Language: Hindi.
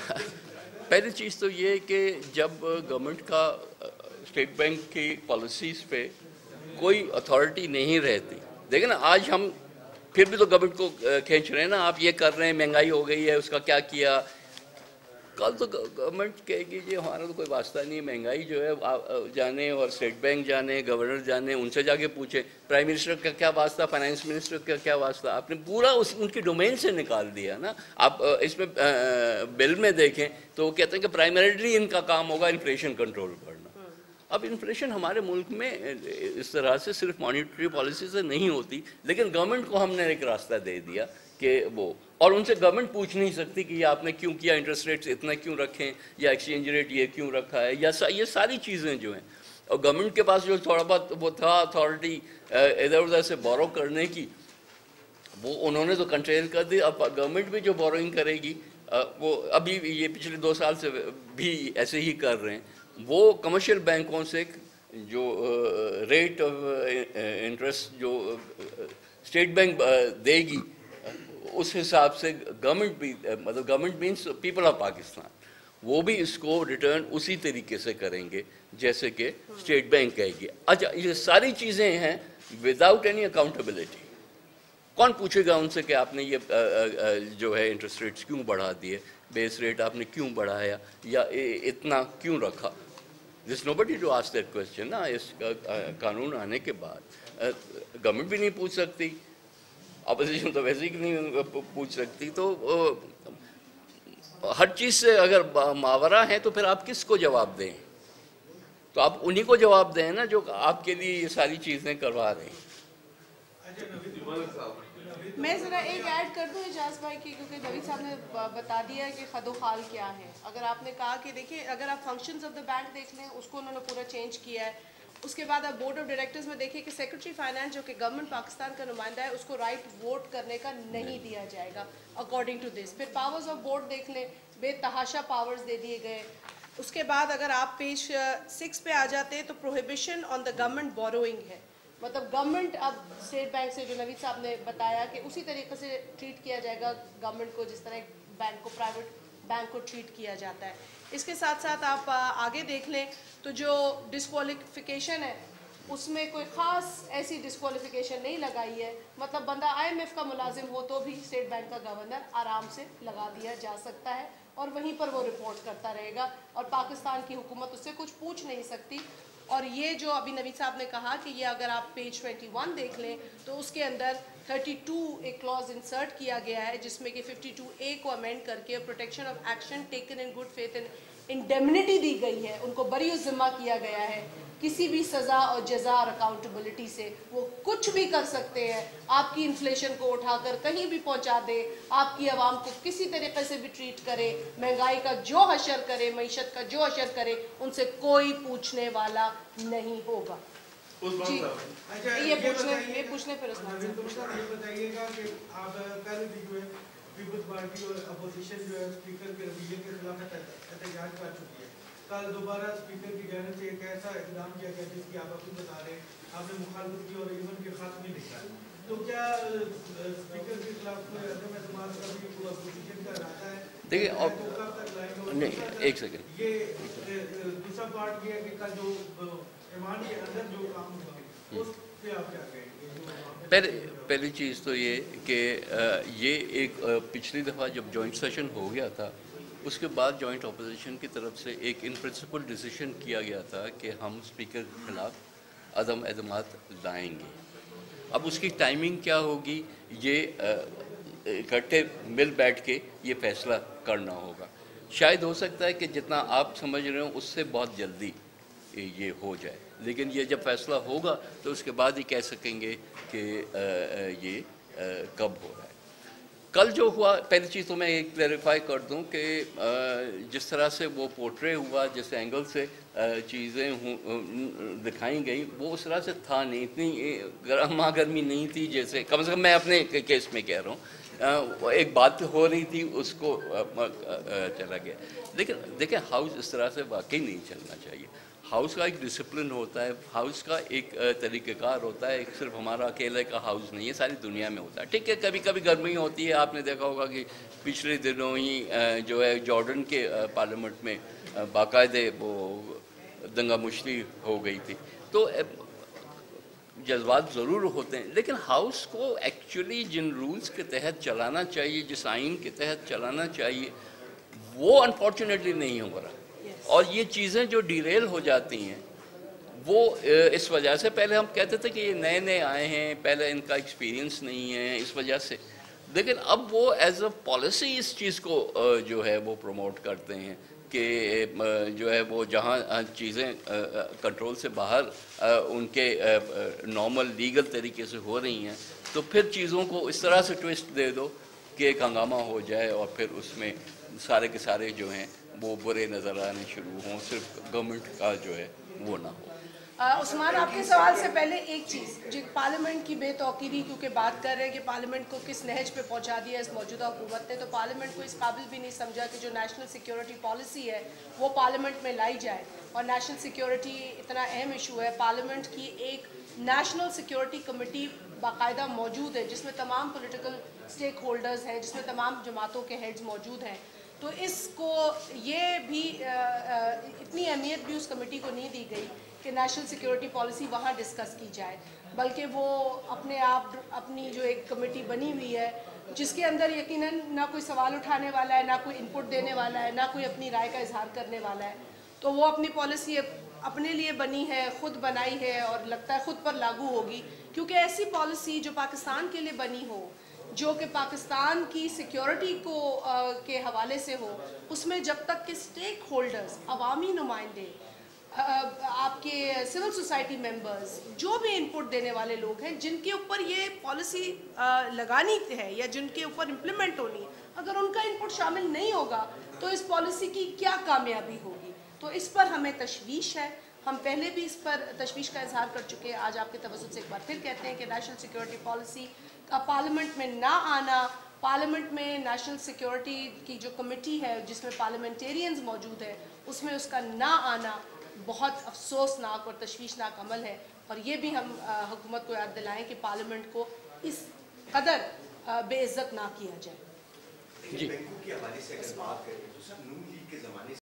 पहली चीज़ तो ये कि जब गवर्नमेंट का स्टेट बैंक की पॉलिसीज़ पे कोई अथॉरिटी नहीं रहती, देखिए ना आज हम फिर भी तो गवर्नमेंट को खींच रहे हैं ना, आप ये कर रहे हैं, महंगाई हो गई है, उसका क्या किया। कल तो गवर्नमेंट कहेगी जी हमारा तो कोई वास्ता नहीं, महंगाई जो है जाने और स्टेट बैंक जाने, गवर्नर जाने, उनसे जाके पूछे प्राइम मिनिस्टर का क्या वास्ता, फाइनेंस मिनिस्टर का क्या वास्ता। आपने पूरा उनकी डोमेन से निकाल दिया ना। आप इसमें बिल में देखें तो वो कहते हैं कि प्राइमरीली इनका काम होगा इन्फ्लेशन कंट्रोल करना। अब इन्फ्लेशन हमारे मुल्क में इस तरह से सिर्फ मॉनिटरी पॉलिसी से नहीं होती, लेकिन गवर्नमेंट को हमने एक रास्ता दे दिया कि वो, और उनसे गवर्नमेंट पूछ नहीं सकती कि ये आपने क्यों किया, इंटरेस्ट रेट्स इतना क्यों रखें, या एक्सचेंज रेट ये क्यों रखा है, या ये सारी चीज़ें जो हैं। और गवर्नमेंट के पास जो थोड़ा बहुत वो था अथॉरिटी इधर उधर से बोरो करने की, वो उन्होंने तो कंट्रोल कर दी। अब गवर्नमेंट भी जो बोरोइंग करेगी वो अभी ये पिछले 2 साल से भी ऐसे ही कर रहे हैं। वो कमर्शियल बैंकों से जो रेट ऑफ इंटरेस्ट जो स्टेट बैंक देगी, उस हिसाब से गवर्नमेंट भी, मतलब government means people of Pakistan, वो भी इसको रिटर्न उसी तरीके से करेंगे जैसे कि स्टेट बैंक कहेगी। अच्छा, ये सारी चीज़ें हैं विदाउट एनी अकाउंटेबिलिटी। कौन पूछेगा उनसे कि आपने ये जो है इंटरेस्ट रेट्स क्यों बढ़ा दिए, बेस रेट आपने क्यों बढ़ाया, या इतना क्यों रखा। This nobody to ask that question ना। इस कानून आने के बाद गवर्नमेंट भी नहीं पूछ सकती, अपोजिशन तो वैसे ही नहीं पूछ सकती। तो हर चीज़ से अगर मावरा है तो फिर आप किसको जवाब दें? तो आप उन्हीं को जवाब दें ना जो आपके लिए ये सारी चीज़ें करवा रहे हैं। मैं ज़रा एक ऐड कर दूं एजाज भाई की, क्योंकि नवीद साहब ने बता दिया है कि खदोखाल क्या है। अगर आपने कहा कि देखिए अगर आप फंक्शंस ऑफ द बैंक देख लें, उसको उन्होंने पूरा चेंज किया है। उसके बाद आप बोर्ड ऑफ डायरेक्टर्स में देखिए कि सेक्रेटरी फाइनेंस जो कि गवर्नमेंट पाकिस्तान का नुमाइंदा है, उसको राइट वोट करने का नहीं दिया जाएगा अकॉर्डिंग टू दिस। फिर पावर्स ऑफ बोर्ड देख लें, बेतहाशा पावर्स दे दिए गए। उसके बाद अगर आप पेज 6 पे आ जाते हैं तो prohibition on the government borrowing है। मतलब गवर्नमेंट अब स्टेट बैंक से, जो नवीद साहब ने बताया कि उसी तरीके से ट्रीट किया जाएगा गवर्नमेंट को जिस तरह बैंक को, प्राइवेट बैंक को ट्रीट किया जाता है। इसके साथ साथ आप आगे देख लें तो जो डिस्क्वालिफिकेशन है उसमें कोई ख़ास ऐसी डिस्क्वालिफिकेशन नहीं लगाई है। मतलब बंदा IMF का मुलाजिम हो तो भी स्टेट बैंक का गवर्नर आराम से लगा दिया जा सकता है और वहीं पर वो रिपोर्ट करता रहेगा और पाकिस्तान की हुकूमत उससे कुछ पूछ नहीं सकती। और ये जो अभी नवीद साहब ने कहा कि ये अगर आप पेज 21 देख लें तो उसके अंदर 32 एक क्लॉज इंसर्ट किया गया है जिसमें कि 52A को अमेंड करके protection of action taken in good faith and indemnity दी गई है। उनको बरी ज़िम्मा किया गया है किसी भी सज़ा और जज़ा और अकाउंटेबिलिटी से। वो कुछ भी कर सकते हैं, आपकी इन्फ्लेशन को उठाकर कहीं भी पहुंचा दे, आपकी आवाम को किसी तरीके से भी ट्रीट करे, महंगाई का जो हशर करे, मईशत का जो हशर करे, उनसे कोई पूछने वाला नहीं होगा। जी ये पूछने फिर बताइएगा कि आप कल पीपल्स पार्टी और अपोजिशन जो है स्पीकर के रवैये के खिलाफ एहतजाज कर चुकी है। कल दोबारा स्पीकर की जानिब से एक ऐसा इकदाम किया गया जिसकी आप अभी बता रहे हैं, आपने मुखालफत की और इवन के खास भी लिखा है। तो क्या स्पीकर के खिलाफ अदम एतमाद का भी अपोजिशन का इरादा है? देखिए अब नहीं, एक सेकंड, ये दूसरा पार्ट ये है कि कल जो ईमान के अंदर जो काम हुआ उस पे आप क्या कहेंगे? पहली चीज़ तो ये कि ये एक पिछली दफ़ा जब जॉइंट सेशन हो गया था उसके बाद जॉइंट अपोजिशन की तरफ से एक इन प्रिंसिपल डिसीजन किया गया था कि हम स्पीकर के खिलाफ अदम एतमाद लाएंगे। अब उसकी टाइमिंग क्या होगी, ये इकट्ठे मिल बैठ के ये फैसला करना होगा। शायद हो सकता है कि जितना आप समझ रहे हो उससे बहुत जल्दी ये हो जाए, लेकिन ये जब फैसला होगा तो उसके बाद ही कह सकेंगे कि ये कब हो रहा है। कल जो हुआ, पहली चीज़ तो मैं एक क्लैरिफाई कर दूं कि जिस तरह से वो पोर्ट्रे हुआ, जिस एंगल से चीज़ें दिखाई गई, वो उस तरह से था नहीं, इतनी गर्मा गर्मी नहीं थी जैसे, कम से कम मैं अपने केस में कह रहा हूँ, एक बात हो रही थी उसको चला गया। लेकिन देखें, हाउस इस तरह से वाकई नहीं चलना चाहिए। हाउस का एक डिसिप्लिन होता है, हाउस का एक तरीक़ेकार होता है, एक सिर्फ हमारा अकेले का हाउस नहीं है, सारी दुनिया में होता है। ठीक है, कभी कभी गर्मी होती है, आपने देखा होगा कि पिछले दिनों ही जो है जॉर्डन के पार्लियामेंट में बाकायदे वो दंगा मुश्ती हो गई थी। तो जज्बात ज़रूर होते हैं, लेकिन हाउस को एक्चुअली जिन रूल्स के तहत चलाना चाहिए, जिस आइन के तहत चलाना चाहिए, वो अनफॉर्चुनेटली नहीं हो रहा। और ये चीज़ें जो डिरेल हो जाती हैं वो इस वजह से, पहले हम कहते थे कि ये नए नए आए हैं, पहले इनका एक्सपीरियंस नहीं है, इस वजह से। लेकिन अब वो एज अ पॉलिसी इस चीज़ को जो है वो प्रमोट करते हैं कि जो है वो जहाँ चीज़ें कंट्रोल से बाहर उनके नॉर्मल लीगल तरीके से हो रही हैं, तो फिर चीज़ों को इस तरह से ट्विस्ट दे दो कि एक हंगामा हो जाए और फिर उसमें सारे के सारे जो हैं वो बुरे नज़र आने शुरू हों, सिर्फ गवर्नमेंट का जो है वो ना हो। उस्मान, आपके सवाल से पहले एक चीज़, जो पार्लियामेंट की बेतौकीरी, क्योंकि बात कर रहे हैं कि पार्लियामेंट को किस नहज पे पहुंचा दिया इस मौजूदा हुकूमत ने, तो पार्लियामेंट को इस काबिल भी नहीं समझा कि जो नेशनल सिक्योरिटी पॉलिसी है वो पार्लियामेंट में लाई जाए। और नेशनल सिक्योरिटी इतना अहम इशू है, पार्लियामेंट की एक नेशनल सिक्योरिटी कमेटी बाकायदा मौजूद है जिसमें तमाम पोलिटिकल स्टेक होल्डर्स हैं, जिसमें तमाम जमातों के हेड्स मौजूद हैं। तो इसको ये भी इतनी अहमियत भी उस कमेटी को नहीं दी गई कि नेशनल सिक्योरिटी पॉलिसी वहाँ डिस्कस की जाए, बल्कि वो अपने आप अपनी जो एक कमेटी बनी हुई है जिसके अंदर यकीनन ना कोई सवाल उठाने वाला है, ना कोई इनपुट देने वाला है, ना कोई अपनी राय का इजहार करने वाला है, तो वो अपनी पॉलिसी अपने लिए बनी है, ख़ुद बनाई है और लगता है ख़ुद पर लागू होगी। क्योंकि ऐसी पॉलिसी जो पाकिस्तान के लिए बनी हो, जो कि पाकिस्तान की सिक्योरिटी को के हवाले से हो, उसमें जब तक कि स्टेक होल्डर्स, अवामी नुमाइंदे, आपके सिविल सोसाइटी मेंबर्स, जो भी इनपुट देने वाले लोग हैं जिनके ऊपर ये पॉलिसी लगानी है या जिनके ऊपर इम्प्लीमेंट होनी है, अगर उनका इनपुट शामिल नहीं होगा तो इस पॉलिसी की क्या कामयाबी होगी। तो इस पर हमें तशवीश है, हम पहले भी इस पर तशवीश का इजहार कर चुके हैं। आज आपके तवज्जुह से एक बार फिर कहते हैं कि नेशनल सिक्योरिटी पॉलिसी का पार्लियामेंट में ना आना, पार्लियामेंट में नेशनल सिक्योरिटी की जो कमेटी है जिसमें पार्लियामेंटेरियंस मौजूद है, उसमें उसका ना आना बहुत अफसोसनाक और तशवीशनाक अमल है। और ये भी हम हुकूमत को याद दिलाएं कि पार्लियामेंट को इस कदर बेइज्जत ना किया जाए। बैंक के हवाले से अगर बात करें तो सर, नून लीग के ज़माने